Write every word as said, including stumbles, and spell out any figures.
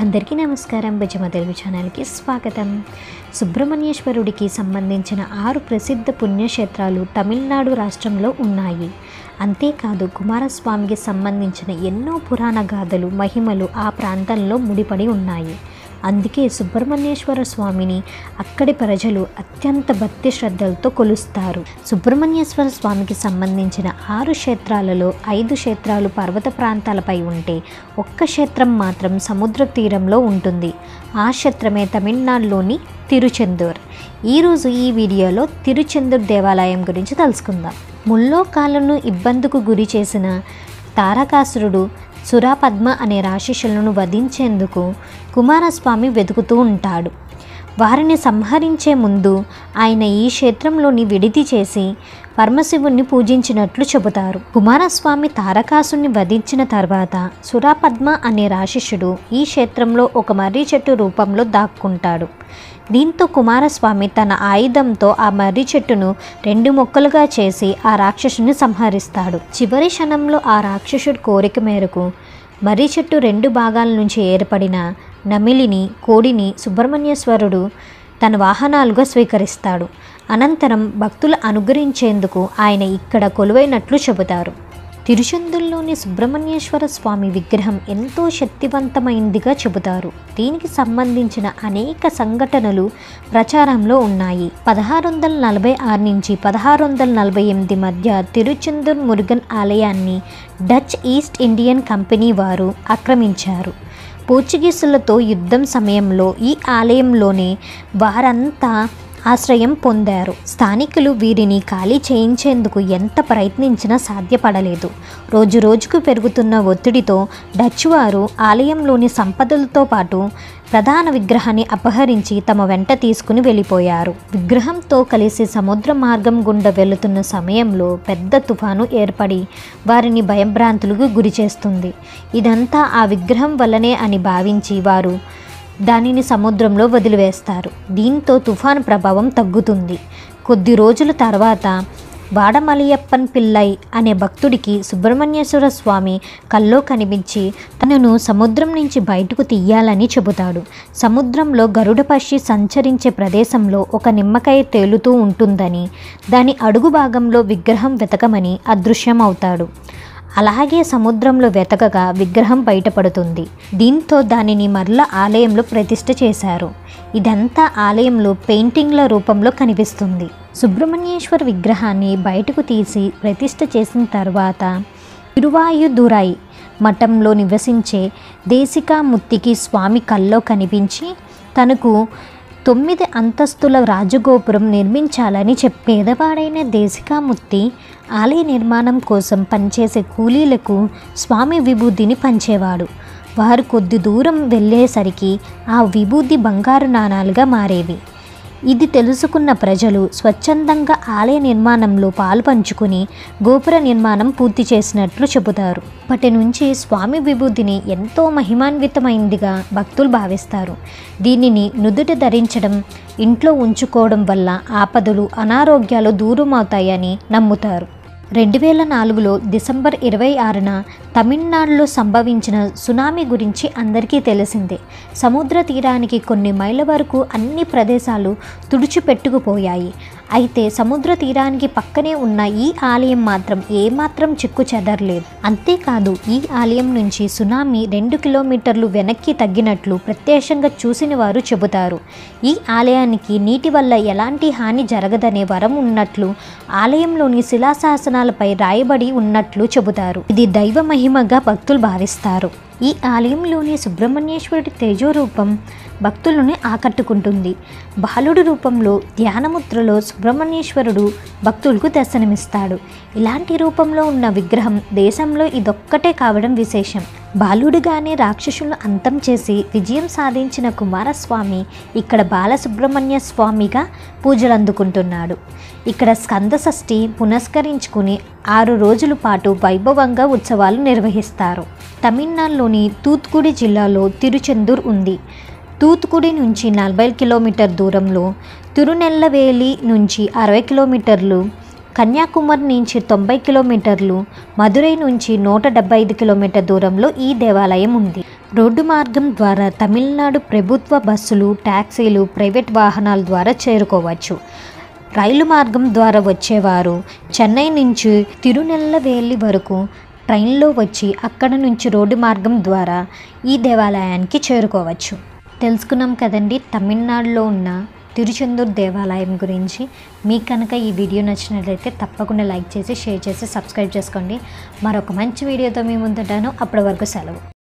అందరికీ నమస్కారం. బెజమ తెలుగు ఛానల్కి స్వాగతం. సుబ్రహ్మణ్యేశ్వరుడికి సంబంధించిన ఆరు ప్రసిద్ధ పుణ్యక్షేత్రాలు తమిళనాడు రాష్ట్రంలో ఉన్నాయి. అంతేకాదు కుమారస్వామికి సంబంధించిన ఎన్నో పురాణ గాథలు, మహిమలు ఆ ప్రాంతంలో ముడిపడి ఉన్నాయి. అందుకే సుబ్రహ్మణ్యేశ్వర స్వామిని అక్కడి ప్రజలు అత్యంత భక్తి శ్రద్ధలతో కొలుస్తారు. సుబ్రహ్మణ్యేశ్వర స్వామికి సంబంధించిన ఆరు క్షేత్రాలలో ఐదు క్షేత్రాలు పర్వత ప్రాంతాలపై ఉంటే ఒక్క క్షేత్రం మాత్రం సముద్ర తీరంలో ఉంటుంది. ఆ క్షేత్రమే తమిళనాడులోని తిరుచెందూర్. ఈరోజు ఈ వీడియోలో తిరుచెందూర్ దేవాలయం గురించి తెలుసుకుందాం. ముల్లోకాలను ఇబ్బందికు గురి చేసిన తారకాసురుడు సురాపద్మ అనే రాక్షసులను వధించేందుకు కుమారస్వామి వెతుకుతూ ఉంటాడు. వారిని సంహరించే ముందు ఆయన ఈ క్షేత్రంలోని విడిది చేసి పరమశివుణ్ణి పూజించినట్లు చెబుతారు. కుమారస్వామి తారకాసుని వధించిన తర్వాత సురాపద్మ అనే రాక్షసుడు ఈ క్షేత్రంలో ఒక మర్రి చెట్టు రూపంలో దాక్కుంటాడు. దీంతో కుమారస్వామి తన ఆయుధంతో ఆ మర్రి చెట్టును రెండు మొక్కలుగా చేసి ఆ రాక్షసుని సంహరిస్తాడు. చివరి క్షణంలో ఆ రాక్షసుడి కోరిక మేరకు మర్రి చెట్టు రెండు భాగాల నుంచి ఏర్పడిన నమిలిని, కోడిని సుబ్రహ్మణ్యేశ్వరుడు తన వాహనాలుగా స్వీకరిస్తాడు. అనంతరం భక్తులు అనుగ్రహించేందుకు ఆయన ఇక్కడ కొలువైనట్లు చెబుతారు. తిరుచెందూరులోని సుబ్రహ్మణ్యేశ్వర స్వామి విగ్రహం ఎంతో శక్తివంతమైందిగా చెబుతారు. దీనికి సంబంధించిన అనేక సంఘటనలు ప్రచారంలో ఉన్నాయి. పదహారు వందల నలభై ఆరు నుంచి పదహారు వందల నలభై ఎనిమిది మధ్య తిరుచెందూర్ మురుగన్ ఆలయాన్ని డచ్ ఈస్ట్ ఇండియన్ కంపెనీ వారు ఆక్రమించారు. పోర్చుగీసులతో యుద్ధం సమయంలో ఈ ఆలయంలోనే వారంతా ఆశ్రయం పొందారు. స్థానికులు వీరిని ఖాళీ చేయించేందుకు ఎంత ప్రయత్నించినా సాధ్యపడలేదు. రోజు రోజుకు పెరుగుతున్న ఒత్తిడితో డచ్ వారు ఆలయంలోని సంపదలతో పాటు ప్రధాన విగ్రహాన్ని అపహరించి తమ వెంట తీసుకుని వెళ్ళిపోయారు. విగ్రహంతో కలిసి సముద్ర మార్గం గుండా వెళుతున్న సమయంలో పెద్ద తుఫాను ఏర్పడి వారిని భయభ్రాంతులకు గురి చేస్తుంది. ఇదంతా ఆ విగ్రహం వల్లనే అని భావించి వారు దానిని సముద్రంలో వదిలివేస్తారు. దీంతో తుఫాను ప్రభావం తగ్గుతుంది. కొద్ది రోజుల తర్వాత వాడమలయప్పన్ పిల్లై అనే భక్తుడికి సుబ్రహ్మణ్యేశ్వర స్వామి కల్లో కనిపించి తనను సముద్రం నుంచి బయటకు తీయాలని చెబుతాడు. సముద్రంలో గరుడ పక్షి సంచరించే ప్రదేశంలో ఒక నిమ్మకాయ తేలుతూ ఉంటుందని, దాని అడుగు భాగంలో విగ్రహం వెతకమని అదృశ్యమవుతాడు. అలాగే సముద్రంలో వెతకగా విగ్రహం బయటపడుతుంది. దీంతో దానిని మరల ఆలయంలో ప్రతిష్ఠ చేశారు. ఇదంతా ఆలయంలో పెయింటింగ్ల రూపంలో కనిపిస్తుంది. సుబ్రహ్మణ్యేశ్వర విగ్రహాన్ని బయటకు తీసి ప్రతిష్ఠ చేసిన తర్వాత తిరువాయుదురై మఠంలో నివసించే దేశికాముత్తికి స్వామి కల్లో కనిపించి తనకు తొమ్మిది అంతస్తుల రాజగోపురం నిర్మించాలని చెప్పి పేదవాడైన దేశికాముత్తి ఆలయ నిర్మాణం కోసం పనిచేసే కూలీలకు స్వామి విభూతిని పంచేవాడు. వారు కొద్ది దూరం వెళ్ళేసరికి ఆ విభూతి బంగారు నాణాలుగా మారేవి. ఇది తెలుసుకున్న ప్రజలు స్వచ్ఛందంగా ఆలయ నిర్మాణంలో పాలు పంచుకుని గోపుర నిర్మాణం పూర్తి చేసినట్లు చెబుతారు. అప్పటి నుంచి స్వామి విభూతిని ఎంతో మహిమాన్వితమైందిగా భక్తులు భావిస్తారు. దీనిని నుదుట ధరించడం, ఇంట్లో ఉంచుకోవడం వల్ల ఆపదలు, అనారోగ్యాలు దూరమవుతాయని నమ్ముతారు. రెండు వేల నాలుగులో డిసెంబర్ ఇరవై ఆరున తమిళనాడులో సంభవించిన సునామీ గురించి అందరికీ తెలిసిందే. సముద్ర తీరానికి కొన్ని మైళ్ళ వరకు అన్ని ప్రదేశాలు తుడిచిపెట్టుకుపోయాయి. అయితే సముద్ర తీరానికి పక్కనే ఉన్న ఈ ఆలయం మాత్రం ఏమాత్రం చిక్కు చెదరలేదు. అంతేకాదు ఈ ఆలయం నుంచి సునామీ రెండు కిలోమీటర్లు వెనక్కి తగ్గినట్లు ప్రత్యక్షంగా చూసిన వారు చెబుతారు. ఈ ఆలయానికి నీటి వల్ల ఎలాంటి హాని జరగదనే వరం ఉన్నట్లు ఆలయంలోని శిలాశాసనాలపై రాయబడి ఉన్నట్లు చెబుతారు. ఇది దైవ మహిమగా భక్తులు భావిస్తారు. ఈ ఆలయంలోని సుబ్రహ్మణ్యేశ్వరుడి తేజోరూపం భక్తులను ఆకట్టుకుంటుంది. బాలుడి రూపంలో ధ్యానముద్రలో సుబ్రహ్మణ్యేశ్వరుడు భక్తులకు దర్శనమిస్తాడు. ఇలాంటి రూపంలో ఉన్న విగ్రహం దేశంలో ఇదొక్కటే కావడం విశేషం. బాలుడిగానే రాక్షసులను అంతం చేసి విజయం సాధించిన కుమారస్వామి ఇక్కడ బాలసుబ్రహ్మణ్య స్వామిగా పూజలు అందుకుంటున్నాడు. ఇక్కడ స్కంద షష్ఠి పునస్కరించుకుని ఆరు రోజుల పాటు వైభవంగా ఉత్సవాలు నిర్వహిస్తారు. తమిళనాడులోని తూత్తుకుడి జిల్లాలో తిరుచెందూర్ ఉంది. తూత్తుకుడి నుంచి నలభై కిలోమీటర్ దూరంలో, తిరునెల్లవేలి నుంచి అరవై కిలోమీటర్లు, కన్యాకుమారి నుంచి తొంభై కిలోమీటర్లు, మదురై నుంచి నూట డెబ్బై ఐదు కిలోమీటర్ దూరంలో ఈ దేవాలయం ఉంది. రోడ్డు మార్గం ద్వారా తమిళనాడు ప్రభుత్వ బస్సులు, టాక్సీలు, ప్రైవేట్ వాహనాల ద్వారా చేరుకోవచ్చు. రైలు మార్గం ద్వారా వచ్చేవారు చెన్నై నుంచి తిరునెల్లవేలి వరకు ట్రైన్లో వచ్చి అక్కడ నుంచి రోడ్డు మార్గం ద్వారా ఈ దేవాలయానికి చేరుకోవచ్చు. తెలుసుకున్నాం కదండి తమిళనాడులో ఉన్న తిరుచెందూర్ దేవాలయం గురించి. మీకు కనుక ఈ వీడియో నచ్చినట్లయితే తప్పకుండా లైక్ చేసి, షేర్ చేసి, సబ్స్క్రైబ్ చేసుకోండి. మరొక మంచి వీడియోతో మీ ముందుంటాను. అప్పటి వరకు సెలవు.